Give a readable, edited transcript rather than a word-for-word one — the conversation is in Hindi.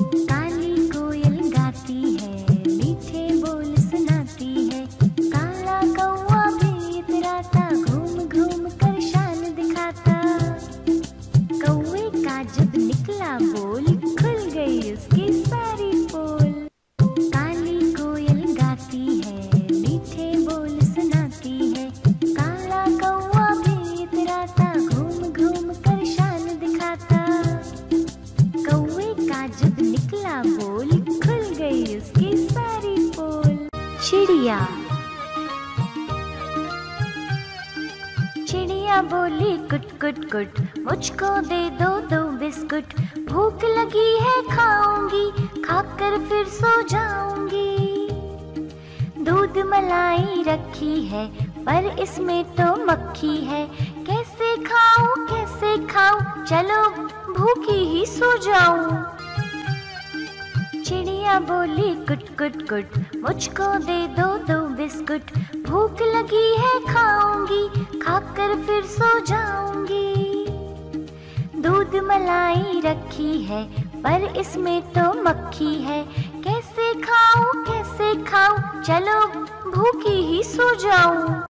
काली कोयल गाती है, मीठे बोल सुनाती है। काला कौवा भी इतराता, घूम घूम कर शान दिखाता। कौवे का जब निकला बोल, खुल गई उसकी सारी पोल। काली कोयल गाती है, मीठे बोल सुनाती है। काला कौवा भी इतराता, घूम घूम कर शान दिखाता। कौवे का जब निकला बोल, खुल गई उसकी सारी पोल। चिड़िया। चिड़िया बोली कुट कुट कुट, मुझको दे दो दो बिस्कुट। भूख लगी है खाऊंगी, खाकर फिर सो जाऊंगी। दूध मलाई रखी है, पर इसमें तो मक्खी है। कैसे खाऊं, चलो भूखी ही सो जाऊं। चिड़िया बोली कुट कुट कुट, मुझको दे दो दो बिस्कुट। भूख लगी है खाऊंगी, खाकर फिर सो जाऊंगी। दूध मलाई रखी है, पर इसमें तो मक्खी है। कैसे खाऊं, चलो भूखी ही सो जाऊं।